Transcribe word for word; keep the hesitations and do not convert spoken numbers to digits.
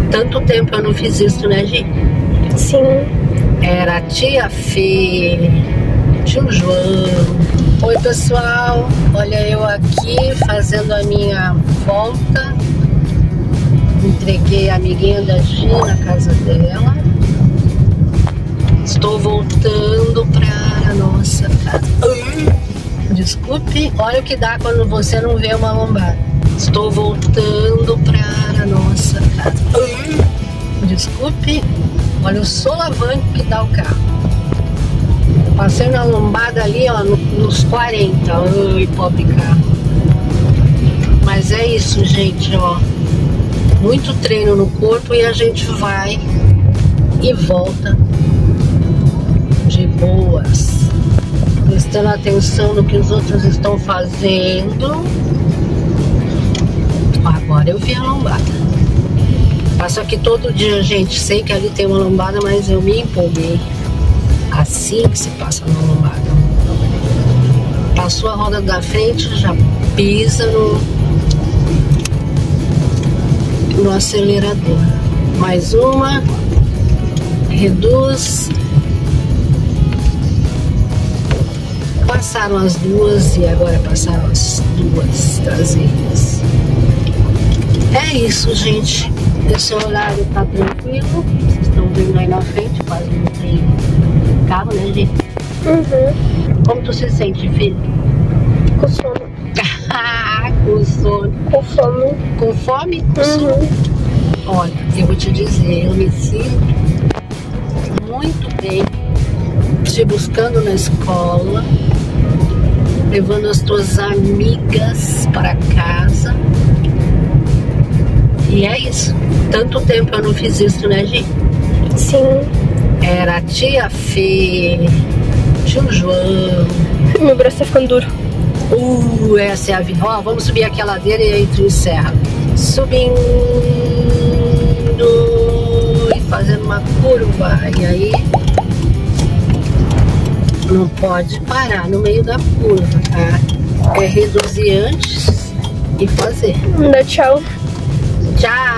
Tanto tempo eu não fiz isso, né, Gi? Sim. Era a tia Fê, tio João. Oi, pessoal. Olha eu aqui fazendo a minha volta. Entreguei a amiguinha da Gi na casa dela. Estou voltando para a nossa casa. Desculpe, olha o que dá quando você não vê uma lombada. Estou voltando para a nossa casa. Desculpe, olha o solavanco que dá o carro. Passei na lombada ali, ó, nos quarenta. Ai, pobre carro. Mas é isso, gente, ó. Muito treino no corpo e a gente vai e volta de boas, prestando atenção no que os outros estão fazendo. Agora eu vi a lombada. Passo aqui todo dia, gente. Sei que ali tem uma lombada, mas eu me empolguei. Assim que se passa na lombada. Passou a roda da frente, já pisa no, no acelerador. Mais uma. Reduz. Passaram as duas e agora passaram as duas traseiras. É isso, gente. Esse horário tá tranquilo. Vocês estão vendo aí na frente, quase não tem carro, né, gente? Uhum. Como tu se sente, filho? Com sono. Com sono. Com fome. Com fome? Com uhum. sono? Olha, eu vou te dizer, eu me sinto muito bem te buscando na escola, levando as tuas amigas para casa. E é isso. Tanto tempo eu não fiz isso, né, Gi? Sim. Era a tia Fê, tio João. Meu braço tá ficando duro. Uh, essa é a vida. Ó, vamos subir aqui a ladeira e aí tu encerra. Subindo e fazendo uma curva. E aí não pode parar no meio da curva, tá? É reduzir antes e fazer. Dá tchau. Tchau!